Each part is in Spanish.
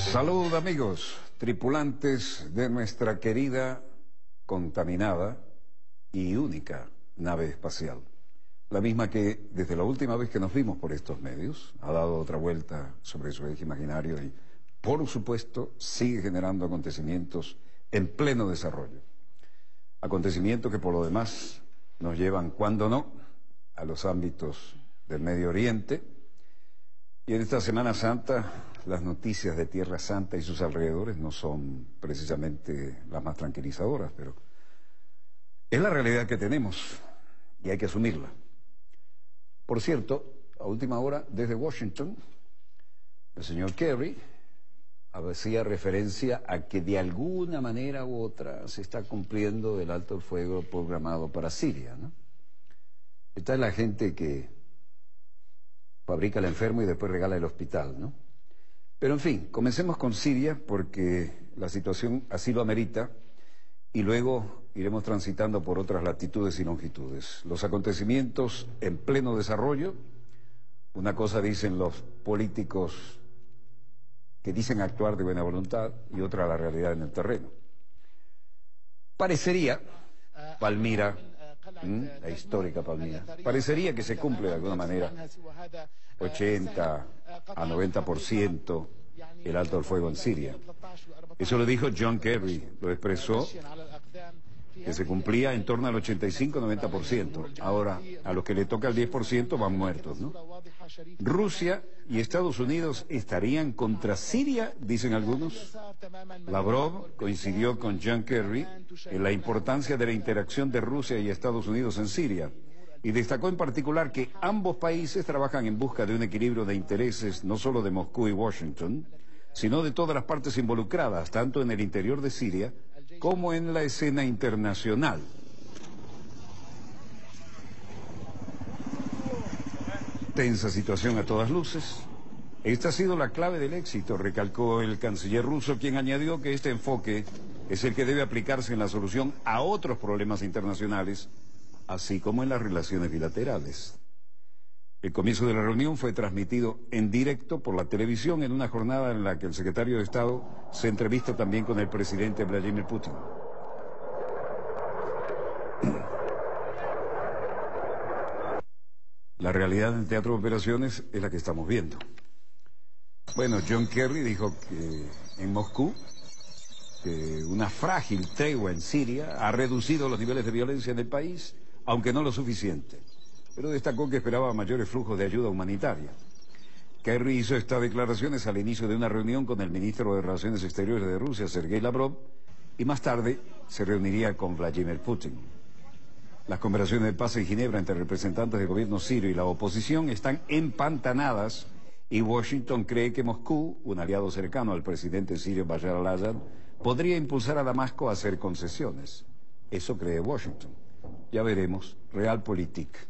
Salud amigos, tripulantes de nuestra querida, contaminada y única nave espacial. La misma que desde la última vez que nos vimos por estos medios ha dado otra vuelta sobre su eje imaginario y, por supuesto, sigue generando acontecimientos en pleno desarrollo. Acontecimientos que por lo demás nos llevan, cuando no, a los ámbitos del Medio Oriente. Y en esta Semana Santa, las noticias de Tierra Santa y sus alrededores no son precisamente las más tranquilizadoras, pero es la realidad que tenemos y hay que asumirla. Por cierto, a última hora, desde Washington, el señor Kerry hacía referencia a que de alguna manera u otra se está cumpliendo el alto el fuego programado para Siria, ¿no? Esta es la gente que fabrica el enfermo y después regala el hospital, ¿no? Pero en fin, comencemos con Siria porque la situación así lo amerita y luego iremos transitando por otras latitudes y longitudes. Los acontecimientos en pleno desarrollo, una cosa dicen los políticos que dicen actuar de buena voluntad y otra la realidad en el terreno. Parecería, Palmira, la histórica Palmira, parecería que se cumple de alguna manera 80 a 90% el alto el fuego en Siria. Eso lo dijo John Kerry, lo expresó, que se cumplía en torno al 85-90%. Ahora, a los que le toca el 10% van muertos, ¿no? Rusia y Estados Unidos estarían contra Siria, dicen algunos. Lavrov coincidió con John Kerry en la importancia de la interacción de Rusia y Estados Unidos en Siria y destacó en particular que ambos países trabajan en busca de un equilibrio de intereses no solo de Moscú y Washington, sino de todas las partes involucradas, tanto en el interior de Siria como en la escena internacional. Tensa situación a todas luces. Esta ha sido la clave del éxito, recalcó el canciller ruso, quien añadió que este enfoque es el que debe aplicarse en la solución a otros problemas internacionales, así como en las relaciones bilaterales. El comienzo de la reunión fue transmitido en directo por la televisión en una jornada en la que el secretario de Estado se entrevista también con el presidente Vladimir Putin. La realidad del teatro de operaciones es la que estamos viendo. Bueno, John Kerry dijo que en Moscú que una frágil tregua en Siria ha reducido los niveles de violencia en el país, aunque no lo suficiente. Pero destacó que esperaba mayores flujos de ayuda humanitaria. Kerry hizo estas declaraciones al inicio de una reunión con el ministro de Relaciones Exteriores de Rusia, Sergei Lavrov, y más tarde se reuniría con Vladimir Putin. Las conversaciones de paz en Ginebra entre representantes del gobierno sirio y la oposición están empantanadas y Washington cree que Moscú, un aliado cercano al presidente sirio Bashar al-Assad, podría impulsar a Damasco a hacer concesiones. Eso cree Washington. Ya veremos. Realpolitik.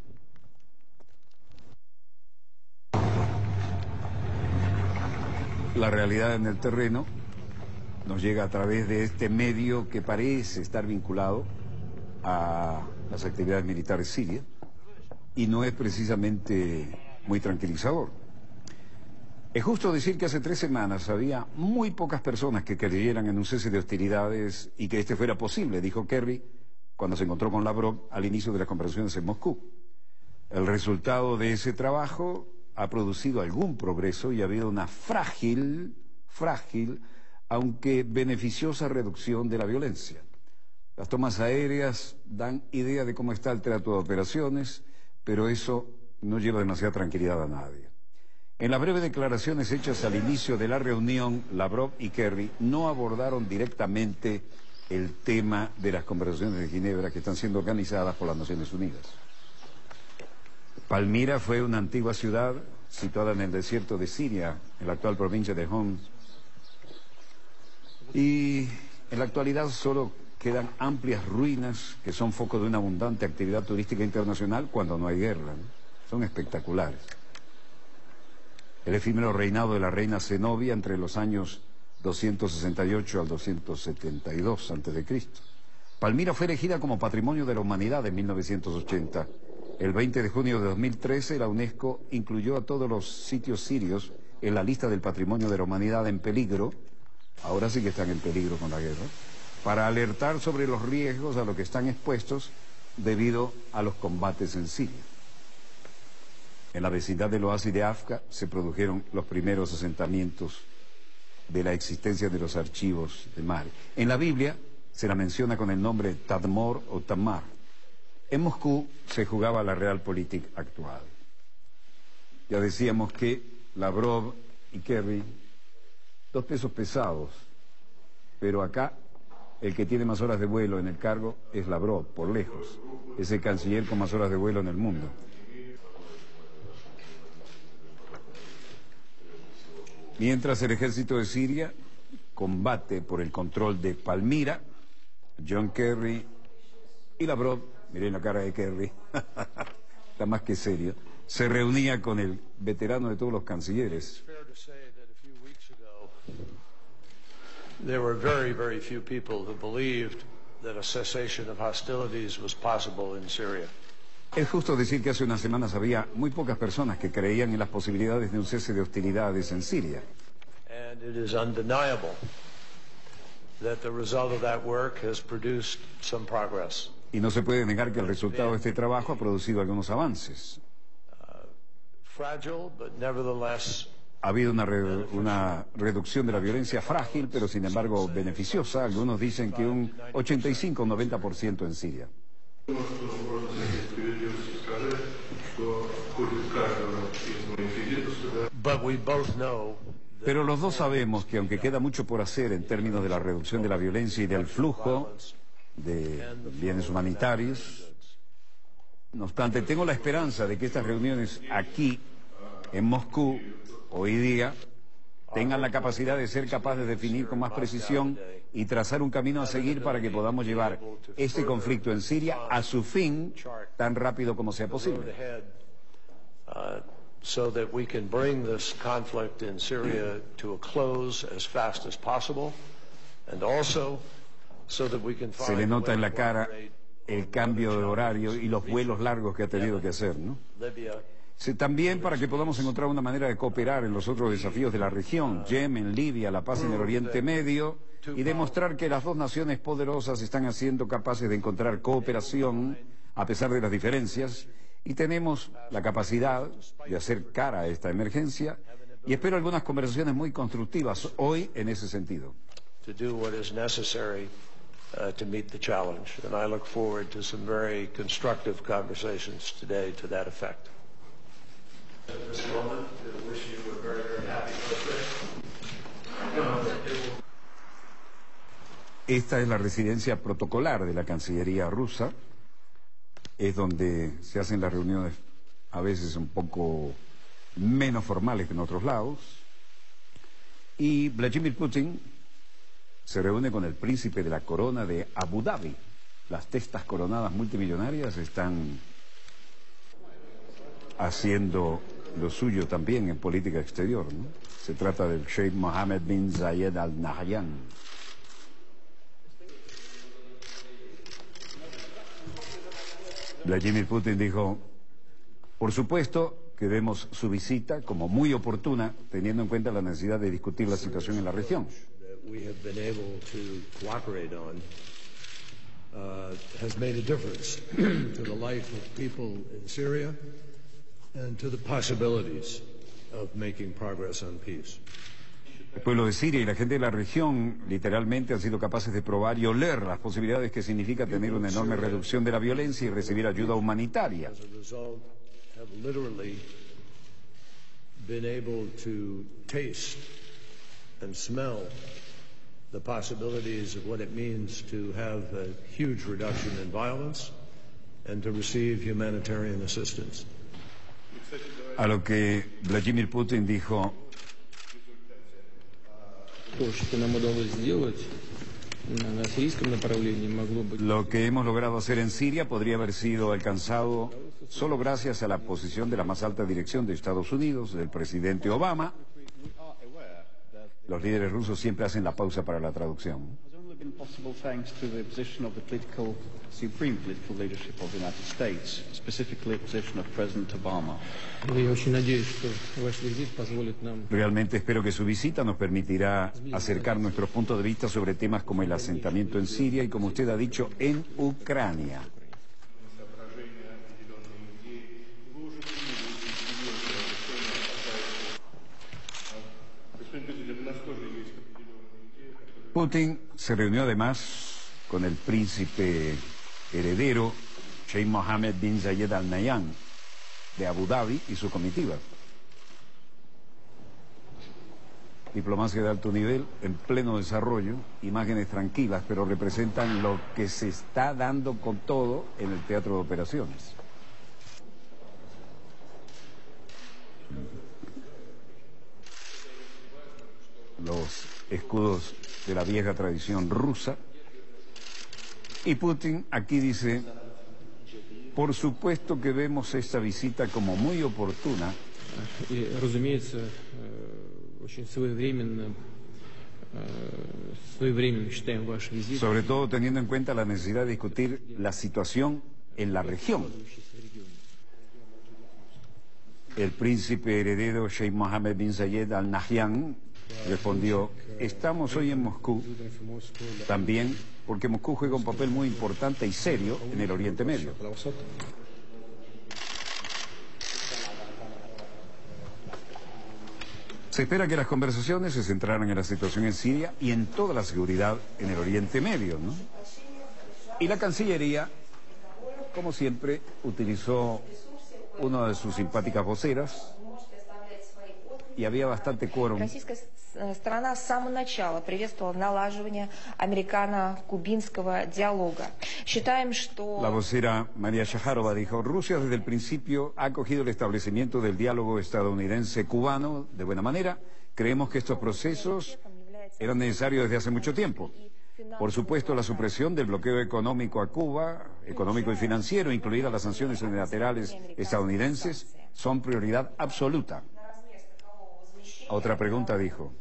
La realidad en el terreno nos llega a través de este medio que parece estar vinculado a las actividades militares sirias y no es precisamente muy tranquilizador. Es justo decir que hace 3 semanas había muy pocas personas que creyeran en un cese de hostilidades y que este fuera posible, dijo Kerry cuando se encontró con Lavrov al inicio de las conversaciones en Moscú. El resultado de ese trabajo ha producido algún progreso y ha habido una frágil, aunque beneficiosa reducción de la violencia. Las tomas aéreas dan idea de cómo está el teatro de operaciones, pero eso no lleva demasiada tranquilidad a nadie. En las breves declaraciones hechas al inicio de la reunión, Lavrov y Kerry no abordaron directamente el tema de las conversaciones de Ginebra que están siendo organizadas por las Naciones Unidas. Palmira fue una antigua ciudad situada en el desierto de Siria, en la actual provincia de Homs. Y en la actualidad solo quedan amplias ruinas que son foco de una abundante actividad turística internacional cuando no hay guerra, ¿no? Son espectaculares. El efímero reinado de la reina Zenobia entre los años 268 al 272 a.C. Palmira fue elegida como Patrimonio de la Humanidad en 1980. El 20 de junio de 2013, la UNESCO incluyó a todos los sitios sirios en la lista del Patrimonio de la Humanidad en peligro ahora sí que están en peligro con la guerra, para alertar sobre los riesgos a los que están expuestos debido a los combates en Siria. En la vecindad del oasis de Afka se produjeron los primeros asentamientos de la existencia de los archivos de Mari. En la Biblia se la menciona con el nombre Tadmor o Tamar. En Moscú se jugaba la realpolitik actual. Ya decíamos que Lavrov y Kerry, dos pesos pesados, pero acá el que tiene más horas de vuelo en el cargo es Lavrov, por lejos. Es el canciller con más horas de vuelo en el mundo. Mientras el ejército de Siria combate por el control de Palmira, John Kerry y Lavrov, miren la cara de Kerry, está más que serio, se reunía con el veterano de todos los cancilleres. There were very, very few people who believed that a cessation of hostilities was possible in Syria. Es justo decir que hace unas semanas había muy pocas personas que creían en las posibilidades de un cese de hostilidades en Siria. And it is undeniable that the result of that work has produced some progress. Y no se puede negar que el resultado de este trabajo ha producido algunos avances. Fragile, but nevertheless. Ha habido una reducción de la violencia frágil, pero sin embargo beneficiosa. Algunos dicen que un 85 o 90% en Siria. Pero los dos sabemos que aunque queda mucho por hacer en términos de la reducción de la violencia y del flujo de bienes humanitarios, no obstante, tengo la esperanza de que estas reuniones aquí, en Moscú, hoy día, tengan la capacidad de ser capaces de definir con más precisión y trazar un camino a seguir para que podamos llevar este conflicto en Siria a su fin tan rápido como sea posible. So that we can bring this conflict in Syria to a close as fast as possible, and also so that we can find. Se le nota en la cara el cambio de horario y los vuelos largos que ha tenido que hacer, ¿no? Sí, también para que podamos encontrar una manera de cooperar en los otros desafíos de la región, Yemen, Libia, la paz en el Oriente Medio, y demostrar que las dos naciones poderosas están siendo capaces de encontrar cooperación a pesar de las diferencias, y tenemos la capacidad de hacer cara a esta emergencia, y espero algunas conversaciones muy constructivas hoy en ese sentido. To do what is necessary to meet the challenge, and I look forward to some very constructive conversations today to that effect. Esta es la residencia protocolar de la Cancillería rusa. Es donde se hacen las reuniones a veces un poco menos formales que en otros lados. Y Vladimir Putin se reúne con el príncipe de la corona de Abu Dhabi. Las testas coronadas multimillonarias están haciendo lo suyo también en política exterior, ¿no? Se trata del Sheikh Mohammed bin Zayed Al Nahyan. Vladimir Putin dijo, por supuesto que vemos su visita como muy oportuna, teniendo en cuenta la necesidad de discutir la situación en la región. Has made a difference to the life of people in Syria and to the possibilities of making progress on peace. El pueblo de Siria y la gente de la región literalmente han sido capaces de probar y oler las posibilidades que significa tener una enorme reducción de la violencia y recibir ayuda humanitaria. As a result, have literally been able to taste and smell the possibilities of what it means to have a huge reduction in violence and to receive humanitarian assistance. A lo que Vladimir Putin dijo, lo que hemos logrado hacer en Siria podría haber sido alcanzado solo gracias a la posición de la más alta dirección de Estados Unidos, del presidente Obama. Los líderes rusos siempre hacen la pausa para la traducción. been possible thanks to the position of the supreme political leadership of the United States, specifically the position of President Obama. Я очень надеюсь, что ваш визит позволит нам... Realmente espero que su visita nos permitirá acercar nuestros puntos de vista sobre temas como el asentamiento en Siria y, como usted ha dicho, en Ucrania. Putin se reunió además con el príncipe heredero Sheikh Mohammed bin Zayed Al Nahyan de Abu Dhabi y su comitiva. Diplomacia de alto nivel en pleno desarrollo, imágenes tranquilas, pero representan lo que se está dando con todo en el teatro de operaciones. Los escudos de la vieja tradición rusa. Y Putin aquí dice: por supuesto que vemos esta visita como muy oportuna. И, разумеется, очень своевременным считаем ваш визит. Sobre todo teniendo en cuenta la necesidad de discutir la situación en la región. El príncipe heredero Sheikh Mohammed bin Zayed Al Nahyan respondió: estamos hoy en Moscú también porque Moscú juega un papel muy importante y serio en el Oriente Medio. Se espera que las conversaciones se centraran en la situación en Siria y en toda la seguridad en el Oriente Medio, ¿no? Y la Cancillería, como siempre, utilizó una de sus simpáticas voceras y había bastante quórum. Российская страна с самого начала приветствовала налаживание американо-кубинского диалога. Считаем, что... La vocera María Shaharova dijo: Rusia desde el principio ha acogido el establecimiento del diálogo estadounidense-cubano de buena manera. Creemos que estos procesos eran necesarios desde hace mucho tiempo. Por supuesto, la supresión del bloqueo económico a Cuba, económico y financiero, incluidas las sanciones unilaterales estadounidenses, son prioridad absoluta. Otra pregunta dijo: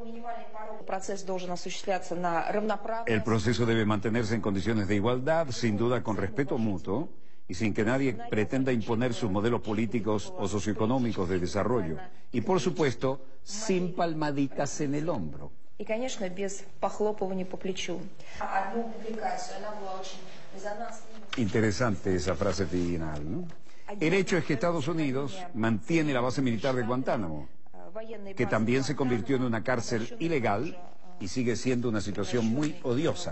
el proceso debe mantenerse en condiciones de igualdad, sin duda con respeto mutuo y sin que nadie pretenda imponer sus modelos políticos o socioeconómicos de desarrollo. Y, por supuesto, sin palmaditas en el hombro. И, конечно, без похлопывания по плечу. Одну публикацию, она была очень резонансной. Interesante esa frase final, ¿no? El hecho es que Estados Unidos mantiene la base militar de Guantánamo, que también se convirtió en una cárcel ilegal y sigue siendo una situación muy odiosa.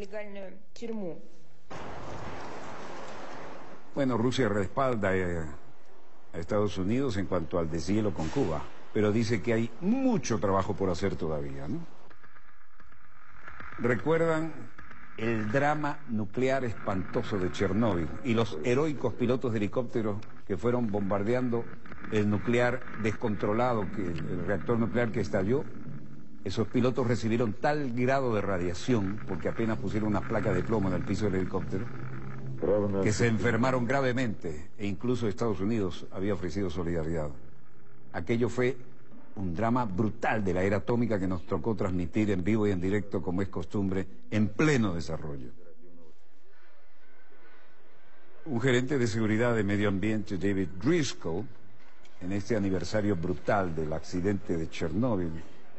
Bueno, Rusia respalda a Estados Unidos en cuanto al deshielo con Cuba, pero dice que hay mucho trabajo por hacer todavía, ¿no? ¿Recuerdan el drama nuclear espantoso de Chernóbil y los heroicos pilotos de helicópteros que fueron bombardeando el nuclear descontrolado, el reactor nuclear que estalló? Esos pilotos recibieron tal grado de radiación, porque apenas pusieron unas placas de plomo en el piso del helicóptero, que se enfermaron gravemente, e incluso Estados Unidos había ofrecido solidaridad. Aquello fue un drama brutal de la era atómica que nos tocó transmitir en vivo y en directo, como es costumbre, en pleno desarrollo. Un gerente de seguridad de medio ambiente, David Driscoll, en este aniversario brutal del accidente de Chernóbil,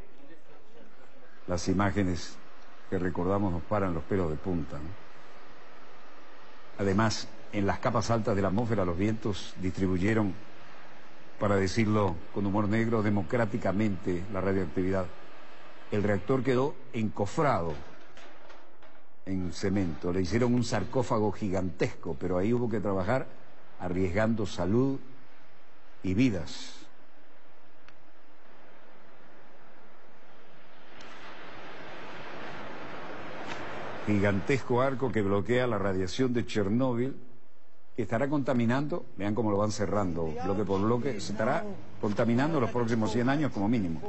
las imágenes que recordamos nos paran los pelos de punta, ¿no? Además, en las capas altas de la atmósfera los vientos distribuyeron, para decirlo con humor negro, democráticamente la radioactividad. El reactor quedó encofrado en cemento. Le hicieron un sarcófago gigantesco, pero ahí hubo que trabajar arriesgando salud y vidas. Gigantesco arco que bloquea la radiación de Chernóbil, que estará contaminando, vean cómo lo van cerrando, bloque por bloque, se estará contaminando los próximos 100 años como mínimo.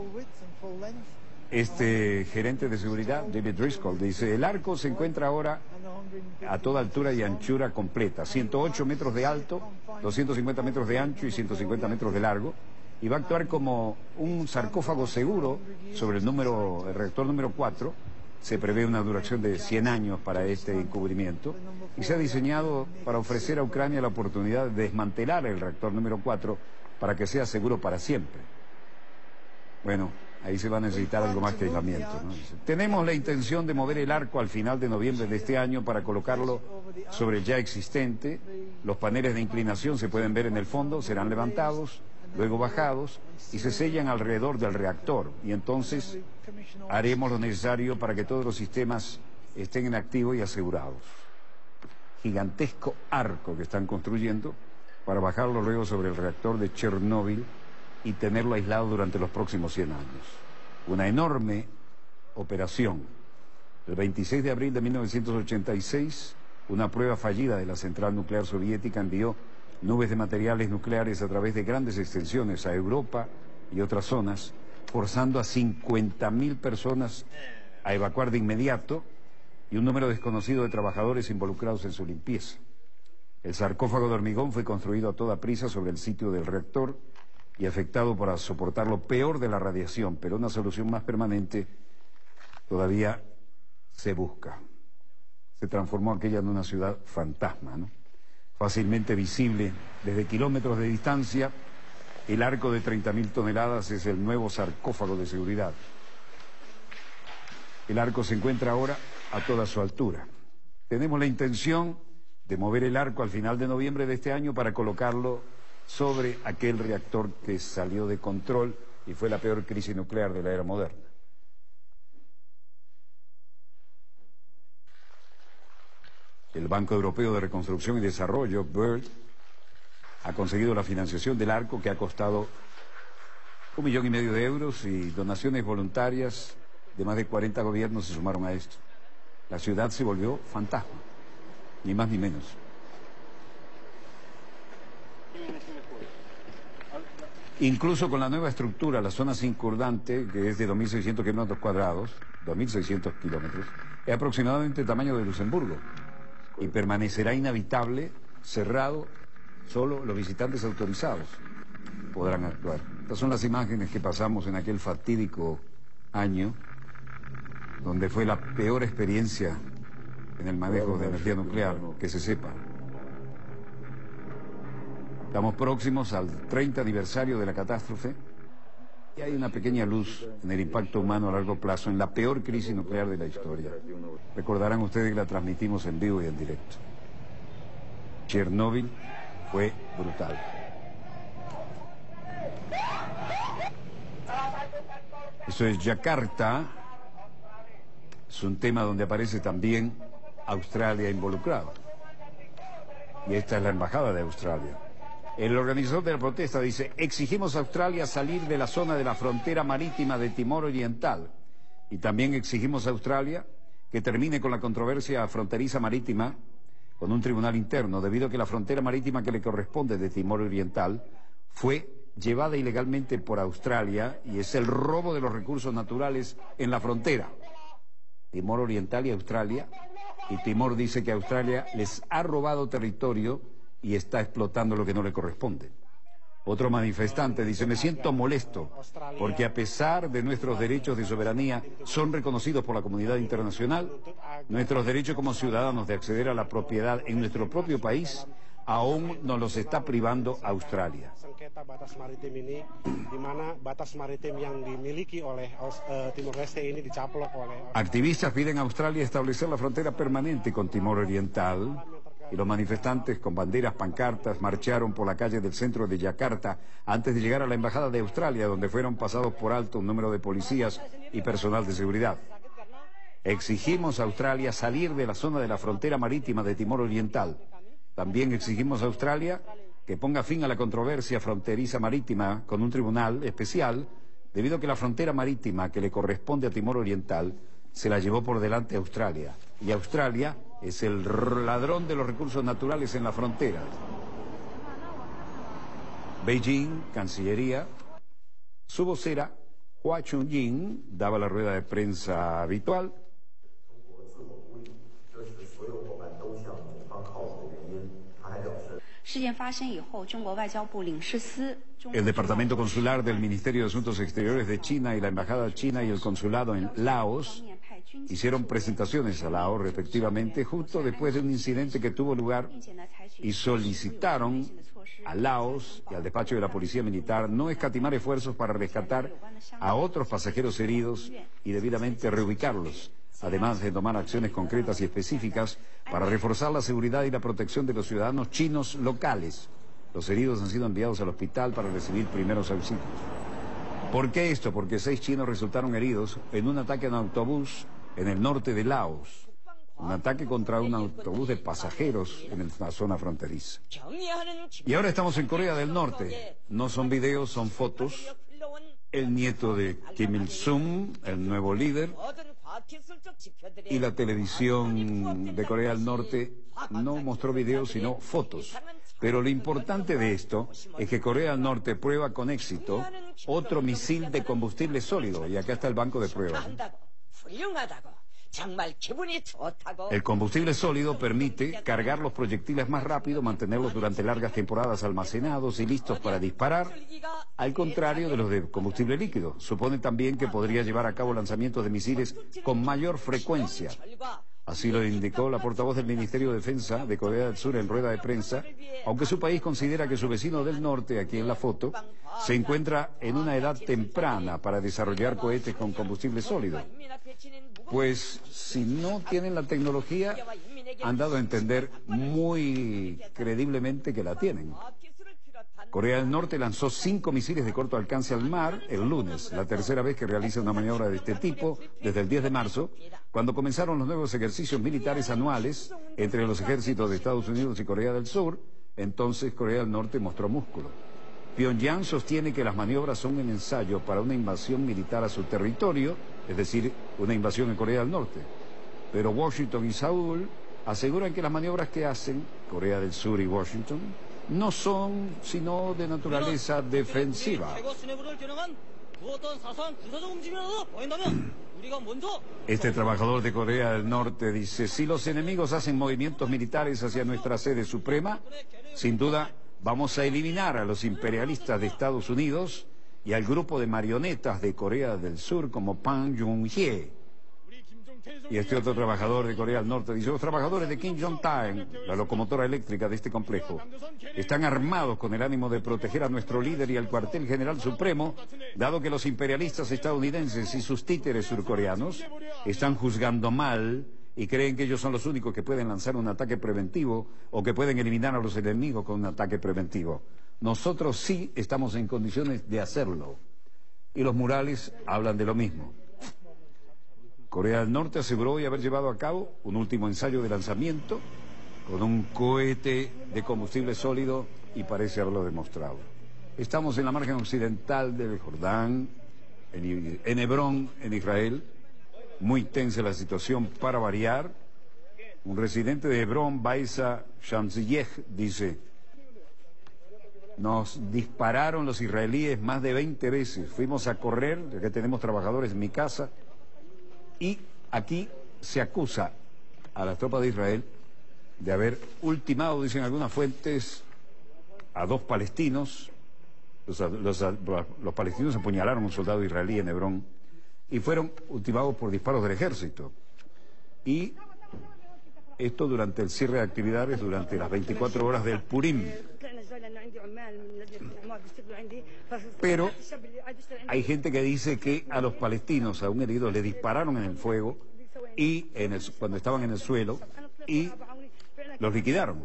Este gerente de seguridad, David Driscoll, dice: el arco se encuentra ahora a toda altura y anchura completa, 108 metros de alto, 250 metros de ancho y 150 metros de largo, y va a actuar como un sarcófago seguro sobre el reactor número 4, Se prevé una duración de 100 años para este encubrimiento y se ha diseñado para ofrecer a Ucrania la oportunidad de desmantelar el reactor número 4 para que sea seguro para siempre. Bueno, ahí se va a necesitar algo más que aislamiento, ¿no? Tenemos la intención de mover el arco al final de noviembre de este año para colocarlo sobre el ya existente. Los paneles de inclinación se pueden ver en el fondo, serán levantados, luego bajados y se sellan alrededor del reactor. Y entonces haremos lo necesario para que todos los sistemas estén en activo y asegurados. Gigantesco arco que están construyendo para bajarlo luego sobre el reactor de Chernóbil y tenerlo aislado durante los próximos 100 años. Una enorme operación. El 26 de abril de 1986, una prueba fallida de la central nuclear soviética envió nubes de materiales nucleares a través de grandes extensiones a Europa y otras zonas, forzando a 50.000 personas a evacuar de inmediato y un número desconocido de trabajadores involucrados en su limpieza. El sarcófago de hormigón fue construido a toda prisa sobre el sitio del reactor y afectado para soportar lo peor de la radiación, pero una solución más permanente todavía se busca. Se transformó aquella en una ciudad fantasma, ¿no? Fácilmente visible desde kilómetros de distancia, el arco de 30.000 toneladas es el nuevo sarcófago de seguridad. El arco se encuentra ahora a toda su altura. Tenemos la intención de mover el arco al final de noviembre de este año para colocarlo sobre aquel reactor que salió de control y fue la peor crisis nuclear de la era moderna. El Banco Europeo de Reconstrucción y Desarrollo, BERD, ha conseguido la financiación del arco que ha costado 1,5 millones de euros y donaciones voluntarias de más de 40 gobiernos se sumaron a esto. La ciudad se volvió fantasma, ni más ni menos. Incluso con la nueva estructura, la zona circundante, que es de 2.600 kilómetros cuadrados, 2.600 kilómetros, es aproximadamente el tamaño de Luxemburgo y permanecerá inhabitable, cerrado, solo los visitantes autorizados podrán actuar. Estas son las imágenes que pasamos en aquel fatídico año, donde fue la peor experiencia en el manejo de energía nuclear, que se sepa. Estamos próximos al 30 aniversario de la catástrofe y hay una pequeña luz en el impacto humano a largo plazo en la peor crisis nuclear de la historia. Recordarán ustedes que la transmitimos en vivo y en directo. Chernóbil fue brutal. Eso es Yakarta. Es un tema donde aparece también Australia involucrado. Y esta es la embajada de Australia. El organizador de la protesta dice: exigimos a Australia salir de la zona de la frontera marítima de Timor Oriental. Y también exigimos a Australia que termine con la controversia fronteriza marítima con un tribunal interno, debido a que la frontera marítima que le corresponde de Timor Oriental fue llevada ilegalmente por Australia y es el robo de los recursos naturales en la frontera. Timor Oriental y Australia, y Timor dice que Australia les ha robado territorio y está explotando lo que no le corresponde. Otro manifestante dice: me siento molesto porque a pesar de nuestros derechos de soberanía son reconocidos por la comunidad internacional, nuestros derechos como ciudadanos de acceder a la propiedad en nuestro propio país aún nos los está privando Australia. Activistas piden a Australia establecer la frontera permanente con Timor Oriental. Y los manifestantes con banderas, pancartas, marcharon por la calle del centro de Yakarta antes de llegar a la embajada de Australia, donde fueron pasados por alto un número de policías y personal de seguridad. Exigimos a Australia salir de la zona de la frontera marítima de Timor Oriental. También exigimos a Australia que ponga fin a la controversia fronteriza marítima con un tribunal especial, debido a que la frontera marítima que le corresponde a Timor Oriental se la llevó por delante a Australia. Y Australia es el ladrón de los recursos naturales en la frontera. Beijing, Cancillería, su vocera, Hua Chunying, daba la rueda de prensa habitual. El Departamento Consular del Ministerio de Asuntos Exteriores de China y la Embajada China y el Consulado en Laos hicieron presentaciones a Laos respectivamente justo después de un incidente que tuvo lugar y solicitaron a Laos y al despacho de la Policía Militar no escatimar esfuerzos para rescatar a otros pasajeros heridos y debidamente reubicarlos, además de tomar acciones concretas y específicas para reforzar la seguridad y la protección de los ciudadanos chinos locales. Los heridos han sido enviados al hospital para recibir primeros auxilios. ¿Por qué esto? Porque 6 chinos resultaron heridos en un ataque a un autobús en el norte de Laos. Un ataque contra un autobús de pasajeros en la zona fronteriza. Y ahora estamos en Corea del Norte. No son videos, son fotos. El nieto de Kim Il-sung, el nuevo líder, y la televisión de Corea del Norte no mostró videos, sino fotos. Pero lo importante de esto es que Corea del Norte prueba con éxito otro misil de combustible sólido, y acá está el banco de pruebas. El combustible sólido permite cargar los proyectiles más rápido, mantenerlos durante largas temporadas almacenados y listos para disparar, al contrario de los de combustible líquido. Supone también que podría llevar a cabo lanzamientos de misiles con mayor frecuencia. Así lo indicó la portavoz del Ministerio de Defensa de Corea del Sur en rueda de prensa, aunque su país considera que su vecino del norte, aquí en la foto, se encuentra en una edad temprana para desarrollar cohetes con combustible sólido. Pues si no tienen la tecnología, han dado a entender muy crediblemente que la tienen. Corea del Norte lanzó 5 misiles de corto alcance al mar el lunes, la tercera vez que realiza una maniobra de este tipo desde el 10 de marzo, cuando comenzaron los nuevos ejercicios militares anuales entre los ejércitos de Estados Unidos y Corea del Sur. Entonces Corea del Norte mostró músculo. Pyongyang sostiene que las maniobras son un ensayo para una invasión militar a su territorio, es decir, una invasión en Corea del Norte. Pero Washington y Seúl aseguran que las maniobras que hacen Corea del Sur y Washington no son sino de naturaleza defensiva. Este trabajador de Corea del Norte dice: si los enemigos hacen movimientos militares hacia nuestra sede suprema, sin duda vamos a eliminar a los imperialistas de Estados Unidos y al grupo de marionetas de Corea del Sur como Pan Jung-hye. Y este otro trabajador de Corea del Norte dice: los trabajadores de Kim Jong-tae, la locomotora eléctrica de este complejo, están armados con el ánimo de proteger a nuestro líder y al cuartel general supremo, dado que los imperialistas estadounidenses y sus títeres surcoreanos están juzgando mal y creen que ellos son los únicos que pueden lanzar un ataque preventivo o que pueden eliminar a los enemigos con un ataque preventivo. Nosotros sí estamos en condiciones de hacerlo. Y los murales hablan de lo mismo. Corea del Norte aseguró hoy haber llevado a cabo un último ensayo de lanzamiento con un cohete de combustible sólido y parece haberlo demostrado. Estamos en la margen occidental del Jordán, en Hebrón, en Israel. Muy tensa la situación para variar. Un residente de Hebrón, Baisa Shamsiyeh, dice: nos dispararon los israelíes más de 20 veces. Fuimos a correr, ya que tenemos trabajadores en mi casa. Y aquí se acusa a las tropas de Israel de haber ultimado, dicen algunas fuentes, a 2 palestinos. Los palestinos apuñalaron a un soldado israelí en Hebrón y fueron ultimados por disparos del ejército. Y esto durante el cierre de actividades, durante las 24 horas del Purim. Pero hay gente que dice que a los palestinos, aún heridos, le dispararon en el fuego y cuando estaban en el suelo y los liquidaron.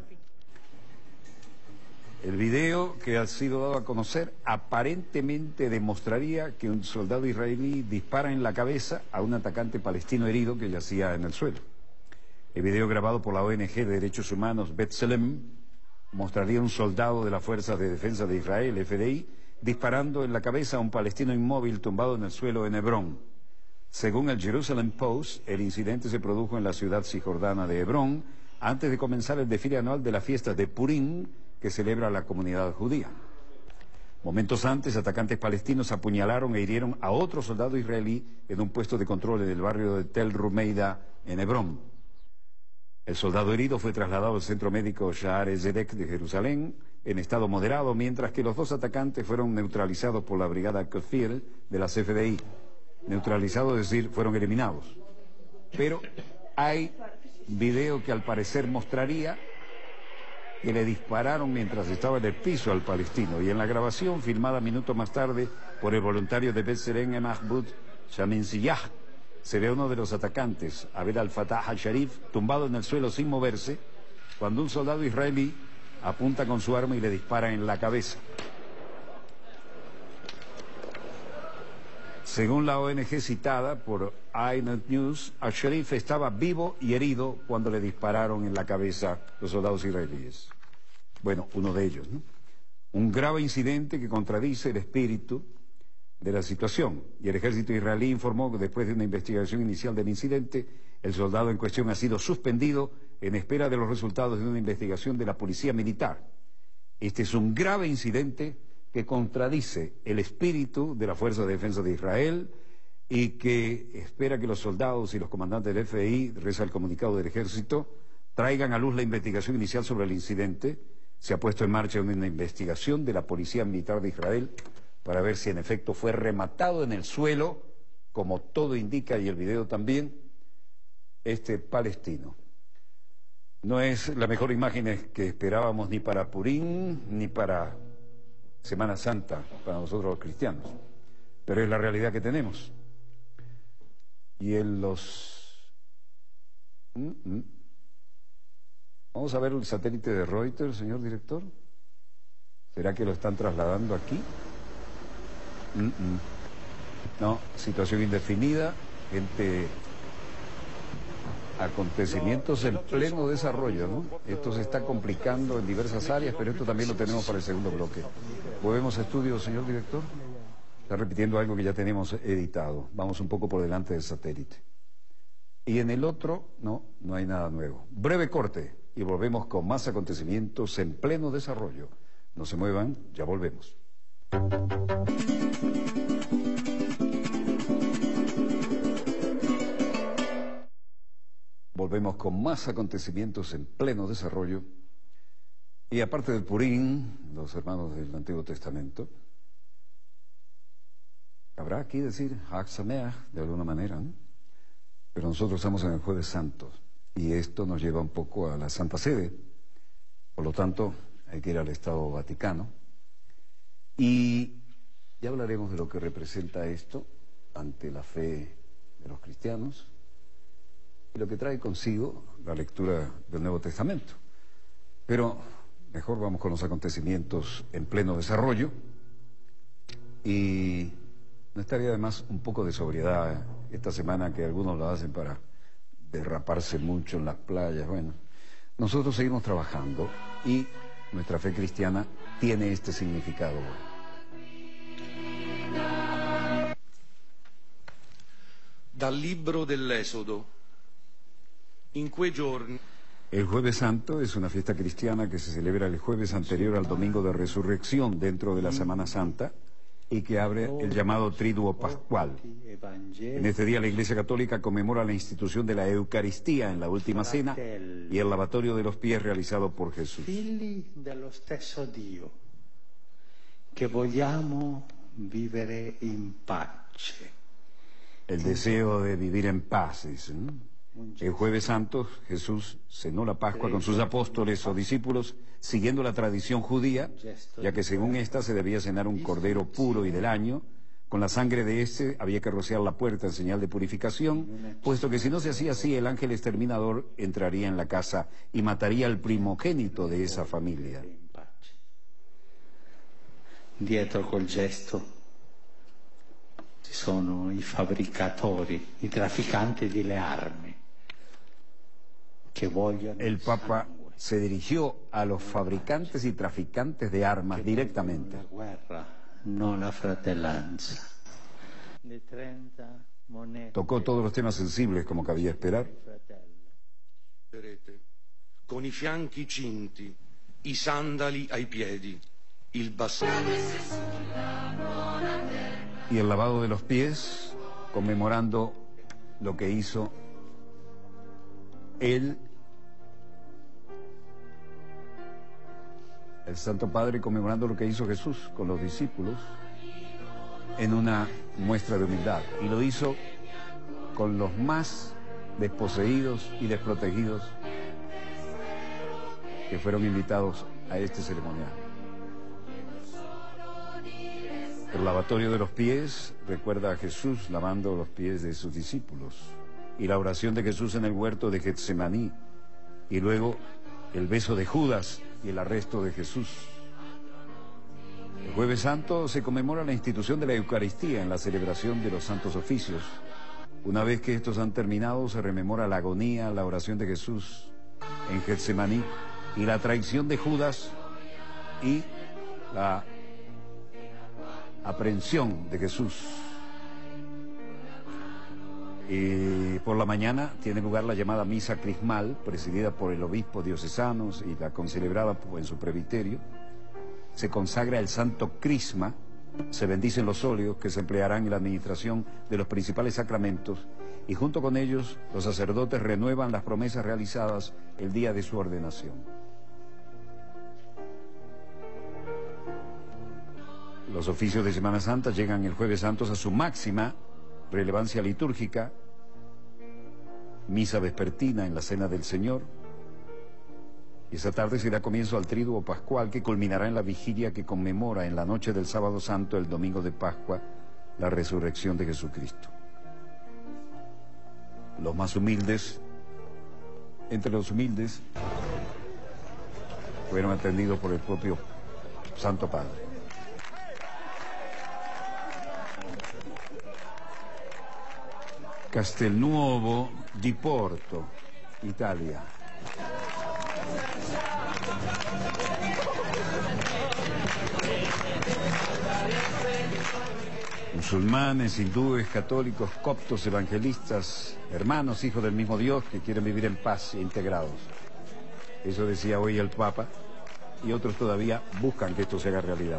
El video que ha sido dado a conocer aparentemente demostraría que un soldado israelí dispara en la cabeza a un atacante palestino herido que yacía en el suelo. El video grabado por la ONG de Derechos Humanos B'Tselem mostraría un soldado de las Fuerzas de Defensa de Israel, FDI, disparando en la cabeza a un palestino inmóvil tumbado en el suelo en Hebrón. Según el Jerusalem Post, el incidente se produjo en la ciudad cisjordana de Hebrón antes de comenzar el desfile anual de las fiestas de Purim que celebra la comunidad judía. Momentos antes, atacantes palestinos apuñalaron e hirieron a otro soldado israelí en un puesto de control en el barrio de Tel Rumeida, en Hebrón. El soldado herido fue trasladado al centro médico Sha'ar Zedek de Jerusalén en estado moderado, mientras que los 2 atacantes fueron neutralizados por la brigada Kfir de la CFDI. Neutralizados, es decir, fueron eliminados. Pero hay video que al parecer mostraría que le dispararon mientras estaba en el piso al palestino. Y en la grabación, filmada minutos más tarde por el voluntario de Bethlehem Mahmoud Shaminsiyah, se ve a uno de los atacantes, Abed al-Fatah al-Sharif, tumbado en el suelo sin moverse, cuando un soldado israelí apunta con su arma y le dispara en la cabeza. Según la ONG citada por iNet News, al-Sharif estaba vivo y herido cuando le dispararon en la cabeza los soldados israelíes. Bueno, uno de ellos, ¿no? Un grave incidente que contradice el espíritu de la situación. Y el ejército israelí informó que después de una investigación inicial del incidente, el soldado en cuestión ha sido suspendido en espera de los resultados de una investigación de la policía militar. Este es un grave incidente que contradice el espíritu de la Fuerza de Defensa de Israel y que espera que los soldados y los comandantes del FBI, reza el comunicado del ejército, traigan a luz la investigación inicial sobre el incidente. Se ha puesto en marcha una investigación de la Policía Militar de Israel para ver si en efecto fue rematado en el suelo, como todo indica y el video también, este palestino. No es la mejor imagen que esperábamos ni para Purim ni para Semana Santa para nosotros los cristianos, pero es la realidad que tenemos. Y en los... Vamos a ver el satélite de Reuters, señor director. ¿Será que lo están trasladando aquí? No, situación indefinida, gente... acontecimientos en pleno desarrollo, ¿no? Esto se está complicando en diversas áreas, pero esto también lo tenemos para el segundo bloque. ¿Volvemos a estudio, señor director? Está repitiendo algo que ya tenemos editado. Vamos un poco por delante del satélite. Y en el otro, no hay nada nuevo. Breve corte y volvemos con más acontecimientos en pleno desarrollo. No se muevan, ya volvemos. Volvemos con más acontecimientos en pleno desarrollo. Y aparte del Purim, los hermanos del Antiguo Testamento, habrá aquí decir Hag Sameach de alguna manera, ¿no? Pero nosotros estamos en el Jueves Santo y esto nos lleva un poco a la Santa Sede. Por lo tanto, hay que ir al Estado Vaticano. Y ya hablaremos de lo que representa esto ante la fe de los cristianos y lo que trae consigo la lectura del Nuevo Testamento. Pero mejor vamos con los acontecimientos en pleno desarrollo y no estaría además un poco de sobriedad esta semana, que algunos lo hacen para derraparse mucho en las playas. Bueno, nosotros seguimos trabajando y nuestra fe cristiana tiene este significado. Dal libro dell'Esodo. In quei giorni. El Jueves Santo es una fiesta cristiana que se celebra el jueves anterior al Domingo de Resurrección dentro de la Semana Santa y que abre el llamado Triduo Pascual. En este día la Iglesia Católica conmemora la institución de la Eucaristía en la Última Cena y el lavatorio de los pies realizado por Jesús. Figli dello stesso Dio, che vogliamo vivere in pace. El deseo de vivir en paz, dice, ¿no? El Jueves Santo Jesús cenó la Pascua con sus apóstoles o discípulos siguiendo la tradición judía, ya que según esta se debía cenar un cordero puro y del año. Con la sangre de este había que rociar la puerta en señal de purificación, puesto que si no se hacía así el ángel exterminador entraría en la casa y mataría al primogénito de esa familia. Dietro col gesto ci sono i fabbricatori, i trafficanti delle armi. El Papa se dirigió a los fabricantes y traficantes de armas directamente. La guerra, no la fratellanza. Tocó todos los temas sensibles como cabía esperar. Con i fianchi cinti, i sandali ai piedi, il bastone. Y el lavado de los pies, conmemorando lo que hizo él, el Santo Padre, conmemorando lo que hizo Jesús con los discípulos en una muestra de humildad. Y lo hizo con los más desposeídos y desprotegidos que fueron invitados a este ceremonial. El lavatorio de los pies recuerda a Jesús lavando los pies de sus discípulos, y la oración de Jesús en el huerto de Getsemaní, y luego el beso de Judas y el arresto de Jesús. El Jueves Santo se conmemora la institución de la Eucaristía en la celebración de los santos oficios. Una vez que estos han terminado, se rememora la agonía, la oración de Jesús en Getsemaní y la traición de Judas y la aprehensión de Jesús. Y por la mañana tiene lugar la llamada misa crismal, presidida por el obispo diocesano y la concelebrada en su presbiterio. Se consagra el santo crisma, se bendicen los óleos que se emplearán en la administración de los principales sacramentos, y junto con ellos los sacerdotes renuevan las promesas realizadas el día de su ordenación. Los oficios de Semana Santa llegan el Jueves Santo a su máxima relevancia litúrgica, misa vespertina en la Cena del Señor, y esa tarde se da comienzo al Tríduo Pascual, que culminará en la vigilia que conmemora en la noche del Sábado Santo, el domingo de Pascua, la resurrección de Jesucristo. Los más humildes, entre los humildes, fueron atendidos por el propio Santo Padre. Castelnuovo di Porto, Italia. Musulmanes, hindúes, católicos, coptos, evangelistas, hermanos, hijos del mismo Dios que quieren vivir en paz e integrados. Eso decía hoy el Papa, y otros todavía buscan que esto se haga realidad.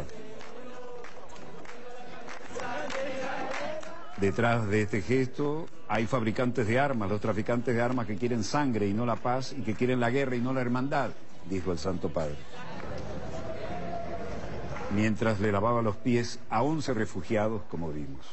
Detrás de este gesto hay fabricantes de armas, los traficantes de armas que quieren sangre y no la paz, y que quieren la guerra y no la hermandad, dijo el Santo Padre. Mientras le lavaba los pies a 11 refugiados, como vimos.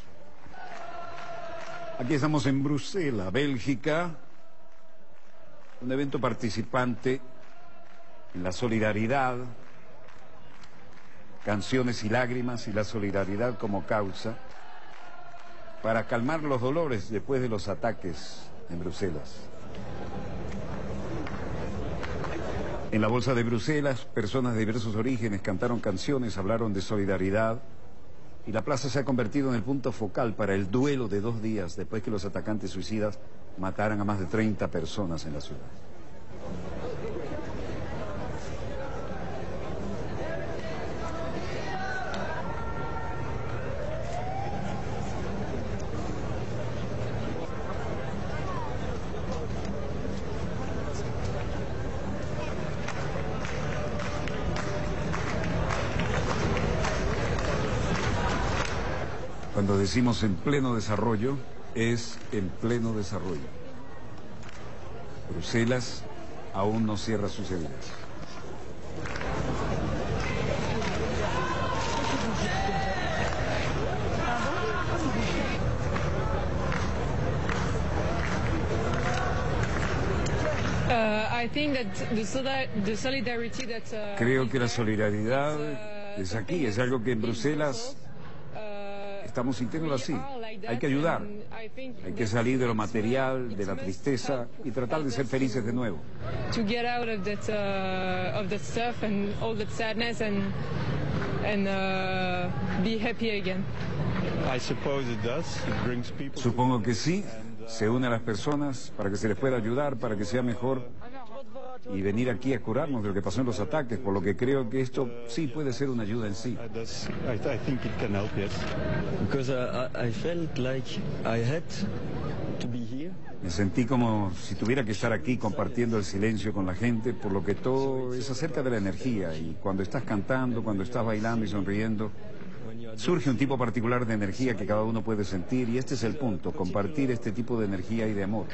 Aquí estamos en Bruselas, Bélgica, un evento participante en la solidaridad, canciones y lágrimas y la solidaridad como causa, para calmar los dolores después de los ataques en Bruselas. En la Bolsa de Bruselas, personas de diversos orígenes cantaron canciones, hablaron de solidaridad, y la plaza se ha convertido en el punto focal para el duelo de 2 días después que los atacantes suicidas mataran a más de 30 personas en la ciudad. Cuando decimos en pleno desarrollo, es en pleno desarrollo. Bruselas aún no cierra sus heridas. Creo que la solidaridad es aquí, es algo que en Bruselas estamos sintiéndolo así. Hay que ayudar, hay que salir de lo material, de la tristeza, y tratar de ser felices de nuevo. Supongo que sí, se une a las personas para que se les pueda ayudar, para que sea mejor, y venir aquí a curarnos de lo que pasó en los ataques, por lo que creo que esto sí puede ser una ayuda en sí. Me sentí como si tuviera que estar aquí compartiendo el silencio con la gente, por lo que todo es acerca de la energía, y cuando estás cantando, cuando estás bailando y sonriendo, surge un tipo particular de energía que cada uno puede sentir, y este es el punto, compartir este tipo de energía y de amor.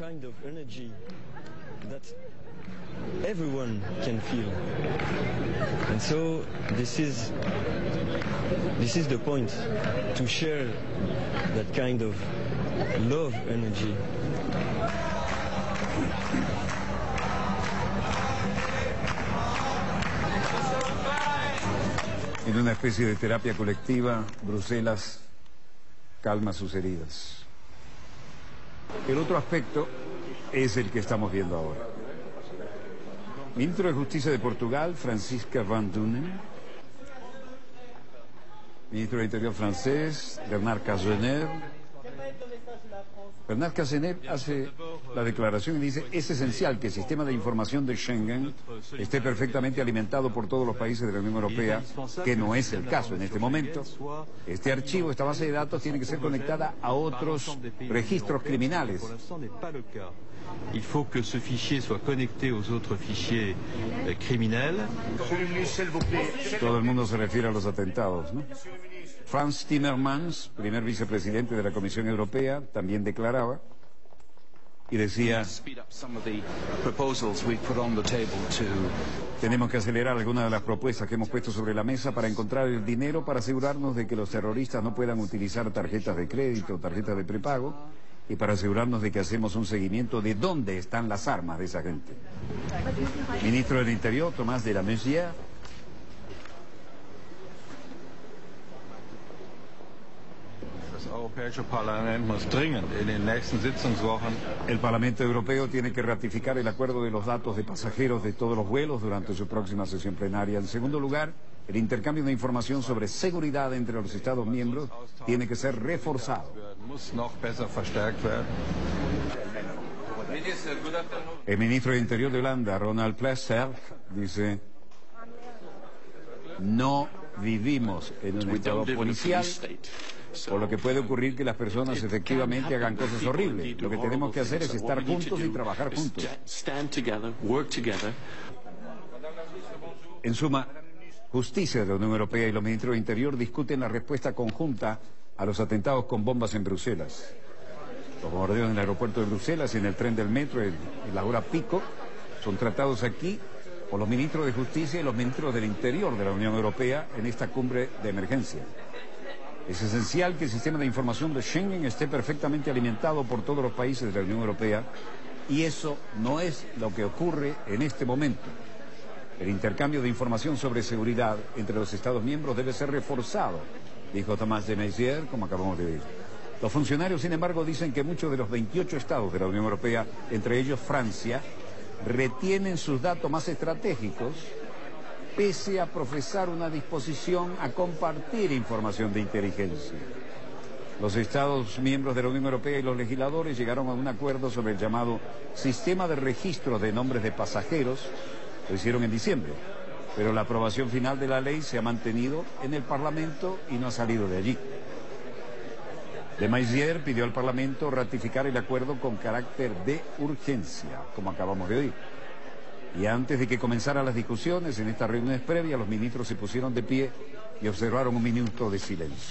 Everyone can feel, and so this is the point, to share that kind of love energy. En una especie de terapia colectiva, Bruselas calma sus heridas. El otro aspecto es el que estamos viendo ahora. Ministro de Justicia de Portugal, Francisca Van Dunen. Ministro de Interior francés, Bernard Cazeneuve. Bernard Cazeneuve hace la declaración y dice: es esencial que el sistema de información de Schengen esté perfectamente alimentado por todos los países de la Unión Europea, que no es el caso en este momento. Este archivo, esta base de datos, tiene que ser conectada a otros registros criminales. Il faut que ce fichier soit connecté aux autres fichiers criminels. Todo el mundo se refiere a los atentados, ¿no? Frans Timmermans, primer vicepresidente de la Comisión Europea, también declaraba y decía: tenemos que acelerar algunas de las propuestas que hemos puesto sobre la mesa para encontrar el dinero para asegurarnos de que los terroristas no puedan utilizar tarjetas de crédito, tarjetas de prepago, y para asegurarnos de que hacemos un seguimiento de dónde están las armas de esa gente. Ministro del Interior, Thomas de la Maizière. El Parlamento Europeo tiene que ratificar el acuerdo de los datos de pasajeros de todos los vuelos durante su próxima sesión plenaria. En segundo lugar, el intercambio de información sobre seguridad entre los Estados miembros tiene que ser reforzado. El ministro de Interior de Holanda, Ronald Plasterk, dice: no vivimos en un estado policial, por lo que puede ocurrir que las personas efectivamente hagan cosas horribles. Lo que tenemos que hacer es estar juntos y trabajar juntos. En suma, Justicia de la Unión Europea y los ministros de Interior discuten la respuesta conjunta a los atentados con bombas en Bruselas. Los bombardeos en el aeropuerto de Bruselas y en el tren del metro en la hora pico son tratados aquí por los ministros de Justicia y los ministros del Interior de la Unión Europea en esta cumbre de emergencia. Es esencial que el sistema de información de Schengen esté perfectamente alimentado por todos los países de la Unión Europea, y eso no es lo que ocurre en este momento. El intercambio de información sobre seguridad entre los Estados miembros debe ser reforzado, dijo Thomas de Maizière, como acabamos de oír. Los funcionarios, sin embargo, dicen que muchos de los 28 estados de la Unión Europea, entre ellos Francia, retienen sus datos más estratégicos, pese a profesar una disposición a compartir información de inteligencia. Los Estados miembros de la Unión Europea y los legisladores llegaron a un acuerdo sobre el llamado Sistema de Registro de Nombres de Pasajeros. Lo hicieron en diciembre, pero la aprobación final de la ley se ha mantenido en el Parlamento y no ha salido de allí. De Maizière pidió al Parlamento ratificar el acuerdo con carácter de urgencia, como acabamos de oír. Y antes de que comenzaran las discusiones en estas reuniones previas, los ministros se pusieron de pie y observaron un minuto de silencio.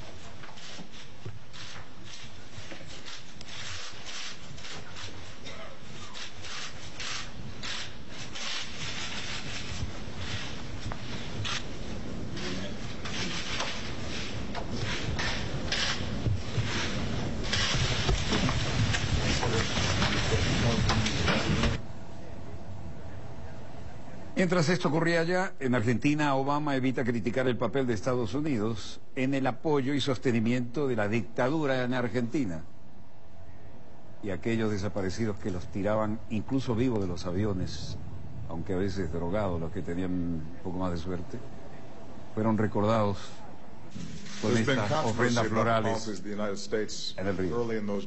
Mientras esto ocurría allá, en Argentina, Obama evita criticar el papel de Estados Unidos en el apoyo y sostenimiento de la dictadura en Argentina. Y aquellos desaparecidos que los tiraban incluso vivos de los aviones, aunque a veces drogados, los que tenían un poco más de suerte, fueron recordados con estas ofrendas florales en el río.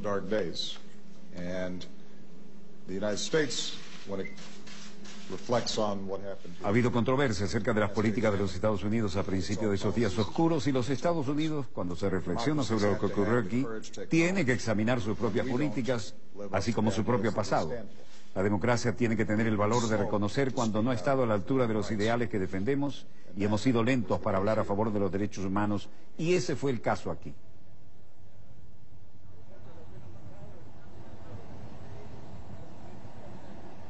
Ha habido controversia acerca de las políticas de los Estados Unidos a principios de esos días oscuros, y los Estados Unidos, cuando se reflexiona sobre lo que ocurrió aquí, tiene que examinar sus propias políticas, así como su propio pasado. La democracia tiene que tener el valor de reconocer cuando no ha estado a la altura de los ideales que defendemos y hemos sido lentos para hablar a favor de los derechos humanos, y ese fue el caso aquí.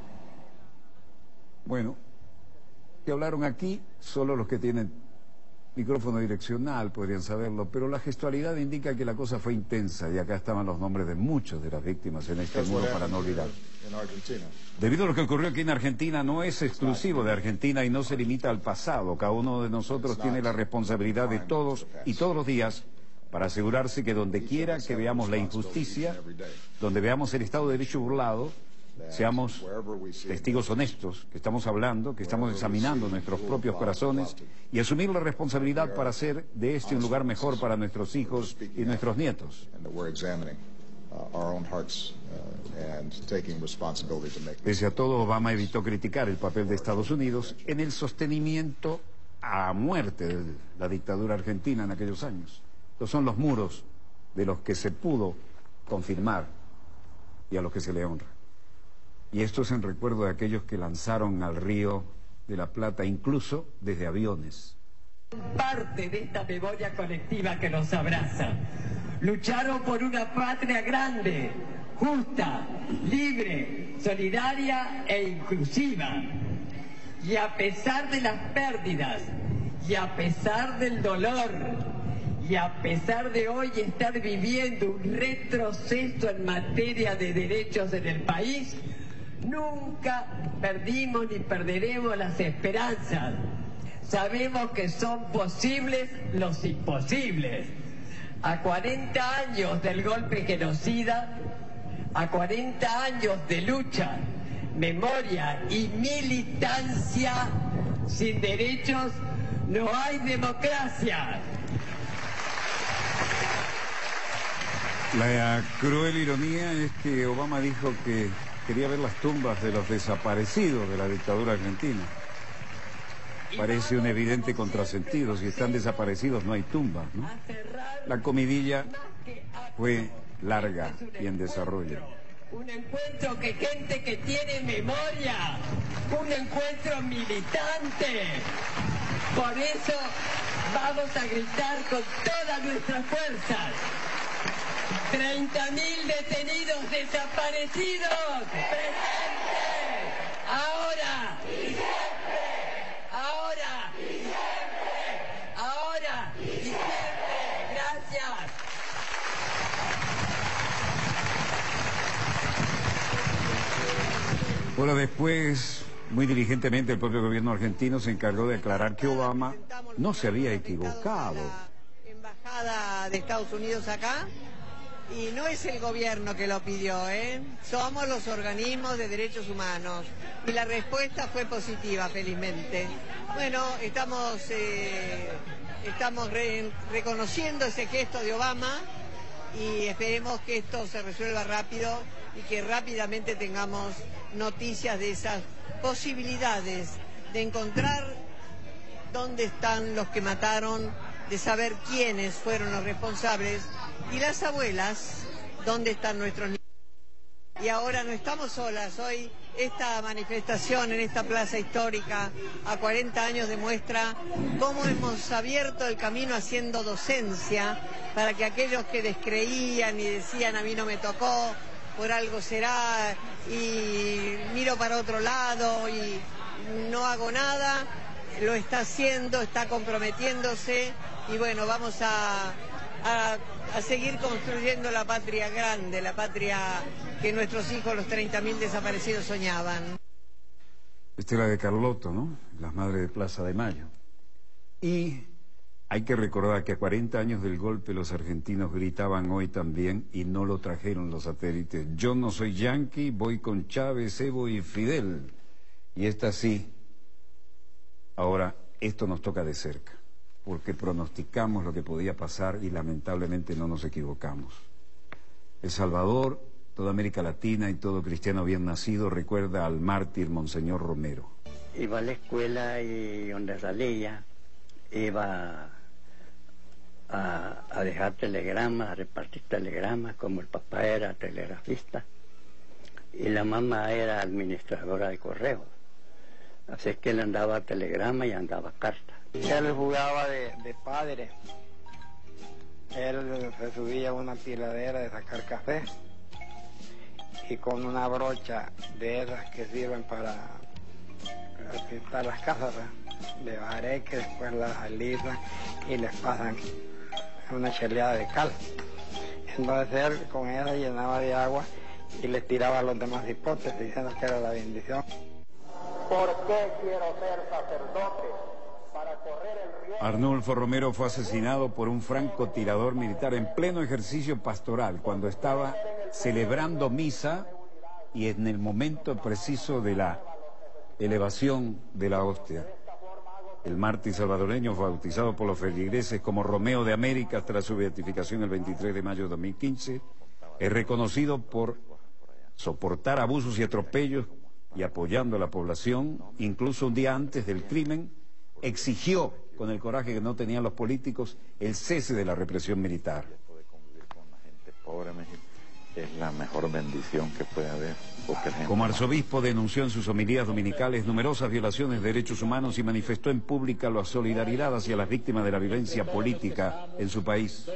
Bueno, que hablaron aquí solo los que tienen micrófono direccional, podrían saberlo, pero la gestualidad indica que la cosa fue intensa y acá estaban los nombres de muchos de las víctimas en este mundo para no olvidar. Debido a lo que ocurrió aquí en Argentina, no es exclusivo de Argentina y no se limita al pasado. Cada uno de nosotros tiene la responsabilidad de todos y todos los días para asegurarse que donde quiera que veamos la injusticia, donde veamos el Estado de Derecho burlado, seamos testigos honestos, que estamos hablando, que estamos examinando nuestros propios corazones y asumir la responsabilidad para hacer de este un lugar mejor para nuestros hijos y nuestros nietos. Pese a todo, Obama evitó criticar el papel de Estados Unidos en el sostenimiento a muerte de la dictadura argentina en aquellos años. Estos son los muros de los que se pudo confirmar y a los que se le honra. Y esto es en recuerdo de aquellos que lanzaron al Río de la Plata, incluso desde aviones. Parte de esta memoria colectiva que nos abraza. Lucharon por una patria grande, justa, libre, solidaria e inclusiva. Y a pesar de las pérdidas, y a pesar del dolor, y a pesar de hoy estar viviendo un retroceso en materia de derechos en el país, nunca perdimos ni perderemos las esperanzas. Sabemos que son posibles los imposibles. A 40 años del golpe genocida, a 40 años de lucha, memoria y militancia, sin derechos no hay democracia. La cruel ironía es que Obama dijo que quería ver las tumbas de los desaparecidos de la dictadura argentina. Parece un evidente contrasentido. Si están desaparecidos no hay tumbas, ¿no? La comidilla fue larga y en desarrollo. Un encuentro que gente que tiene memoria, un encuentro militante. Por eso vamos a gritar con todas nuestras fuerzas. 30.000 detenidos desaparecidos. ¡Presente! ¡Ahora! ¡Y siempre! ¡Ahora! ¡Y siempre! ¡Ahora! ¡Y siempre! ¡Gracias! Bueno, después, muy diligentemente, el propio gobierno argentino se encargó de aclarar que Obama no se había equivocado. La embajada de Estados Unidos acá. Y no es el gobierno que lo pidió, somos los organismos de derechos humanos. Y la respuesta fue positiva, felizmente. Bueno, estamos reconociendo ese gesto de Obama y esperemos que esto se resuelva rápido y que rápidamente tengamos noticias de esas posibilidades de encontrar dónde están los que mataron, de saber quiénes fueron los responsables. Y las abuelas, ¿dónde están nuestros niños? Y ahora no estamos solas. Hoy esta manifestación en esta plaza histórica a 40 años demuestra cómo hemos abierto el camino haciendo docencia para que aquellos que descreían y decían a mí no me tocó, por algo será, y miro para otro lado y no hago nada, lo está haciendo, está comprometiéndose y bueno, vamos a seguir construyendo la patria grande, la patria que nuestros hijos, los 30.000 desaparecidos, soñaban. Esta es la de Carlotto, ¿no? Las madres de Plaza de Mayo. Y hay que recordar que a 40 años del golpe los argentinos gritaban hoy también y no lo trajeron los satélites. Yo no soy yanqui, voy con Chávez, Evo y Fidel. Y esta sí. Ahora, esto nos toca de cerca, porque pronosticamos lo que podía pasar y lamentablemente no nos equivocamos. El Salvador, toda América Latina y todo cristiano bien nacido recuerda al mártir Monseñor Romero. Iba a la escuela y donde salía iba a dejar telegramas, a repartir telegramas, como el papá era telegrafista y la mamá era administradora de correos. Así que él andaba telegrama y andaba carta. Él jugaba de padre. Él se subía a una tiradera de sacar café y con una brocha de esas que sirven para pintar las casas, de bareque, después las alisan y les pasan una cheleada de cal. Entonces él con ella llenaba de agua y les tiraba a los demás hipotes diciendo que era la bendición. ¿Por qué quiero ser sacerdote? Para correr el riesgo. Arnulfo Romero fue asesinado por un francotirador militar en pleno ejercicio pastoral, cuando estaba celebrando misa y en el momento preciso de la elevación de la hostia. El mártir salvadoreño fue bautizado por los feligreses como Romeo de América tras su beatificación el 23 de mayo de 2015. Es reconocido por soportar abusos y atropellos y apoyando a la población. Incluso un día antes del crimen exigió, con el coraje que no tenían los políticos, el cese de la represión militar. Es la mejor bendición que puede haber. Como arzobispo denunció en sus homilías dominicales numerosas violaciones de derechos humanos y manifestó en pública la solidaridad hacia las víctimas de la violencia política en su país.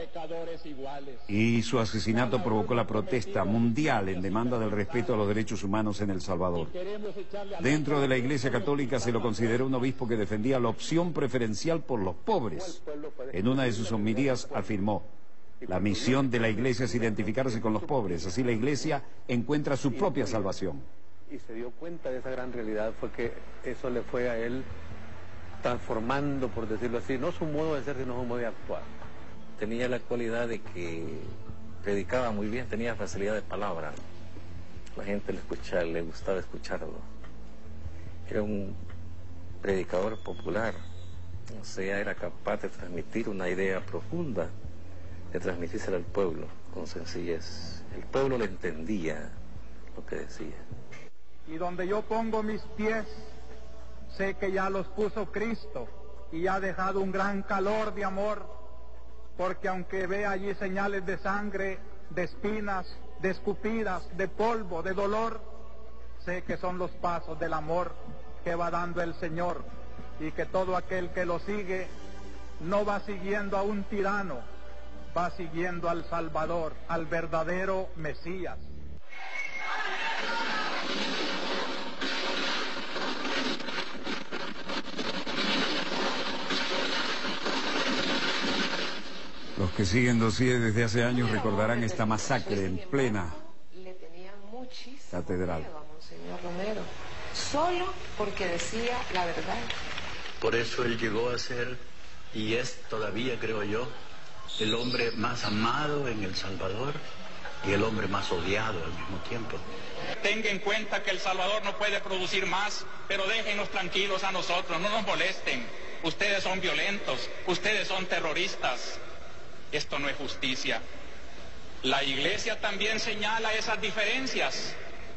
Y su asesinato provocó la protesta mundial en demanda del respeto a los derechos humanos en El Salvador. Dentro de la Iglesia Católica se lo consideró un obispo que defendía la opción preferencial por los pobres. En una de sus homilías afirmó: la misión de la Iglesia es identificarse con los pobres, así la Iglesia encuentra su propia salvación. Y se dio cuenta de esa gran realidad, fue que eso le fue a él transformando, por decirlo así, no su modo de ser, sino su modo de actuar. Tenía la cualidad de que predicaba muy bien, tenía facilidad de palabra. La gente le gustaba escucharlo. Era un predicador popular, o sea, era capaz de transmitir una idea profunda, de transmitírsela al pueblo con sencillez. El pueblo le entendía lo que decía. Y donde yo pongo mis pies, sé que ya los puso Cristo y ha dejado un gran calor de amor, porque aunque vea allí señales de sangre, de espinas, de escupidas, de polvo, de dolor, sé que son los pasos del amor que va dando el Señor, y que todo aquel que lo sigue no va siguiendo a un tirano, va siguiendo al Salvador, al verdadero Mesías. Los que siguen dossier desde hace años recordarán esta masacre en plena catedral. Monseñor Romero, solo porque decía la verdad. Por eso él llegó a ser, y es todavía, creo yo, el hombre más amado en El Salvador y el hombre más odiado al mismo tiempo. Tenga en cuenta que El Salvador no puede producir más, pero déjenos tranquilos a nosotros, no nos molesten. Ustedes son violentos, ustedes son terroristas. Esto no es justicia. La Iglesia también señala esas diferencias,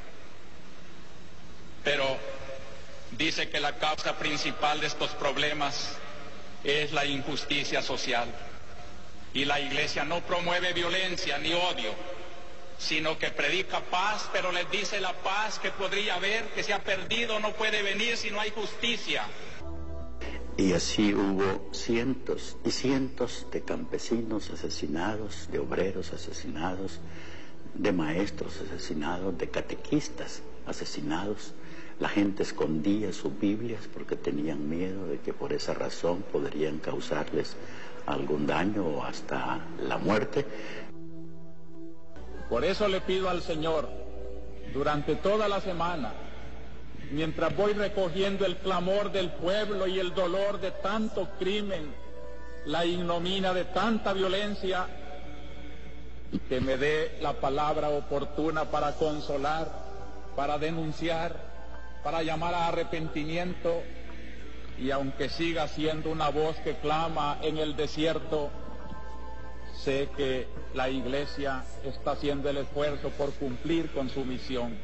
pero dice que la causa principal de estos problemas es la injusticia social. Y la Iglesia no promueve violencia ni odio, sino que predica paz, pero les dice la paz que podría haber, que se ha perdido, no puede venir si no hay justicia. Y así hubo cientos y cientos de campesinos asesinados, de obreros asesinados, de maestros asesinados, de catequistas asesinados. La gente escondía sus Biblias porque tenían miedo de que por esa razón podrían causarles algún daño o hasta la muerte. Por eso le pido al Señor, durante toda la semana, mientras voy recogiendo el clamor del pueblo y el dolor de tanto crimen, la ignominia de tanta violencia, que me dé la palabra oportuna para consolar, para denunciar, para llamar a arrepentimiento. Y aunque siga siendo una voz que clama en el desierto, sé que la Iglesia está haciendo el esfuerzo por cumplir con su misión.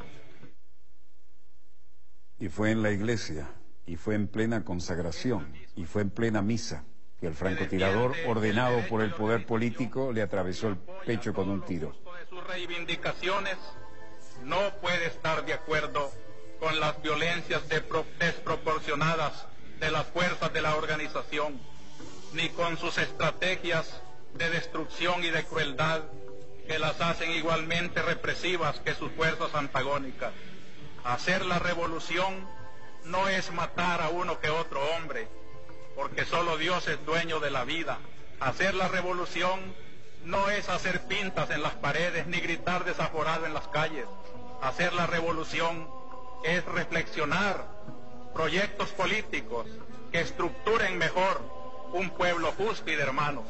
Y fue en la Iglesia, y fue en plena consagración, y fue en plena misa, que el francotirador, ordenado por el poder político, le atravesó el pecho con un tiro. De sus reivindicaciones no puede estar de acuerdo con las violencias desproporcionadas de las fuerzas de la organización, ni con sus estrategias de destrucción y de crueldad que las hacen igualmente represivas que sus fuerzas antagónicas. Hacer la revolución no es matar a uno que otro hombre, porque que solo Dios es dueño de la vida. Hacer la revolución no es hacer pintas en las paredes ni gritar desaforado en las calles. Hacer la revolución es reflexionar proyectos políticos que estructuren mejor un pueblo justo y de hermanos.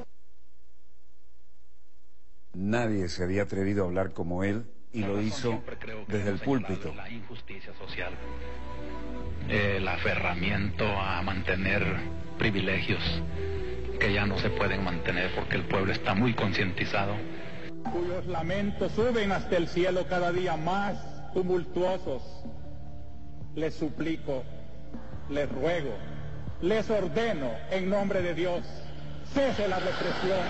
Nadie se había atrevido a hablar como él y lo hizo desde el púlpito. La injusticia social, el aferramiento a mantener privilegios que ya no se pueden mantener porque el pueblo está muy concientizado. Cuyos lamentos suben hasta el cielo cada día más tumultuosos. Les suplico, les ruego, les ordeno en nombre de Dios, cese la represión.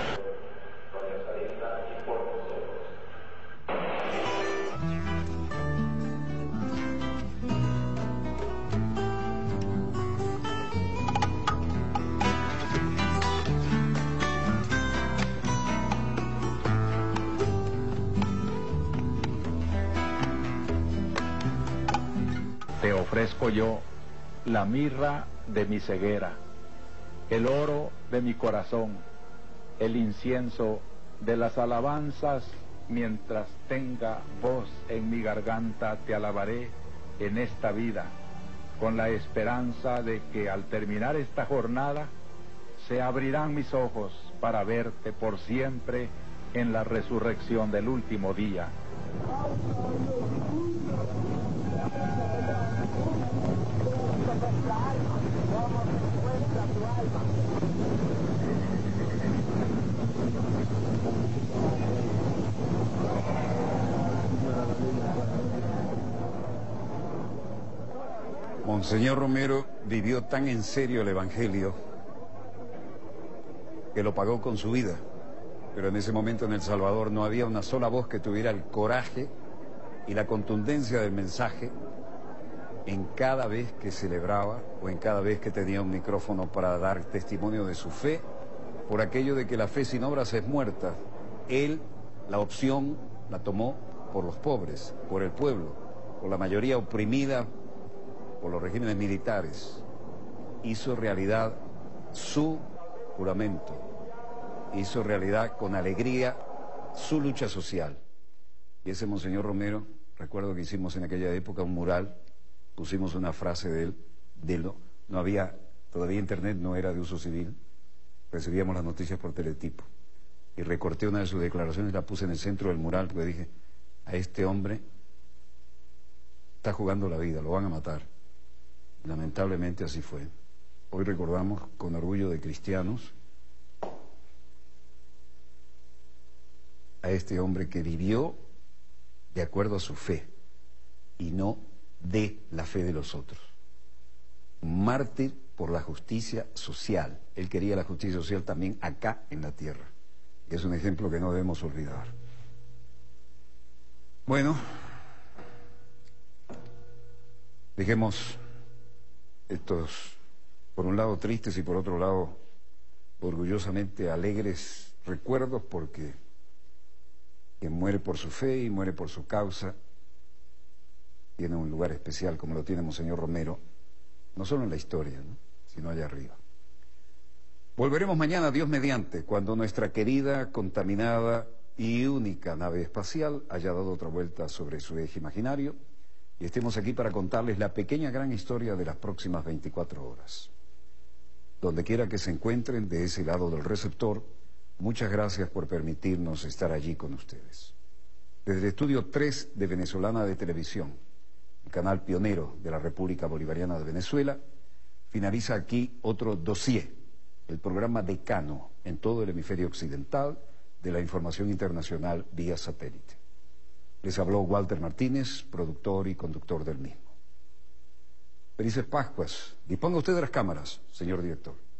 Te ofrezco yo la mirra de mi ceguera, el oro de mi corazón, el incienso de las alabanzas. Mientras tenga voz en mi garganta te alabaré en esta vida, con la esperanza de que al terminar esta jornada se abrirán mis ojos para verte por siempre en la resurrección del último día. Monseñor Romero vivió tan en serio el Evangelio que lo pagó con su vida. Pero en ese momento en El Salvador no había una sola voz que tuviera el coraje y la contundencia del mensaje en cada vez que celebraba o en cada vez que tenía un micrófono para dar testimonio de su fe, por aquello de que la fe sin obras es muerta. Él la opción la tomó por los pobres, por el pueblo, por la mayoría oprimida por los regímenes militares. Hizo realidad su juramento, hizo realidad con alegría su lucha social. Y ese Monseñor Romero, recuerdo que hicimos en aquella época un mural, pusimos una frase de él, no había, todavía internet no era de uso civil, recibíamos las noticias por teletipo. Y recorté una de sus declaraciones y la puse en el centro del mural porque dije, a este hombre está jugando la vida, lo van a matar. Lamentablemente así fue. Hoy recordamos con orgullo de cristianos a este hombre que vivió de acuerdo a su fe y no de la fe de los otros. Un mártir por la justicia social. Él quería la justicia social también acá en la tierra. Y es un ejemplo que no debemos olvidar. Bueno, dejemos estos, por un lado tristes y por otro lado orgullosamente alegres recuerdos, porque quien muere por su fe y muere por su causa tiene un lugar especial como lo tiene Monseñor Romero, no solo en la historia, ¿no?, sino allá arriba. Volveremos mañana, Dios mediante, cuando nuestra querida, contaminada y única nave espacial haya dado otra vuelta sobre su eje imaginario y estemos aquí para contarles la pequeña gran historia de las próximas 24 horas. Donde quiera que se encuentren de ese lado del receptor, muchas gracias por permitirnos estar allí con ustedes. Desde el estudio 3 de Venezolana de Televisión, el canal pionero de la República Bolivariana de Venezuela, finaliza aquí otro dossier, el programa decano en todo el hemisferio occidental de la información internacional vía satélite. Les habló Walter Martínez, productor y conductor del mismo. Felices Pascuas. Disponga usted de las cámaras, señor director.